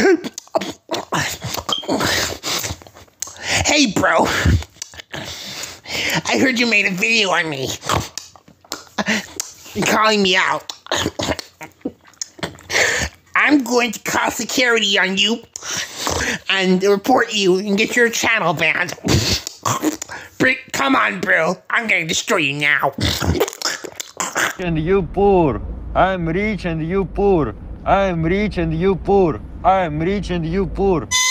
Hey, bro. I heard you made a video on me. Calling me out. I'm going to call security on you and report you and get your channel banned. Come on, bro. I'm gonna destroy you now. And you poor. I'm rich and you poor. I'm rich and you poor. I'm rich and you poor.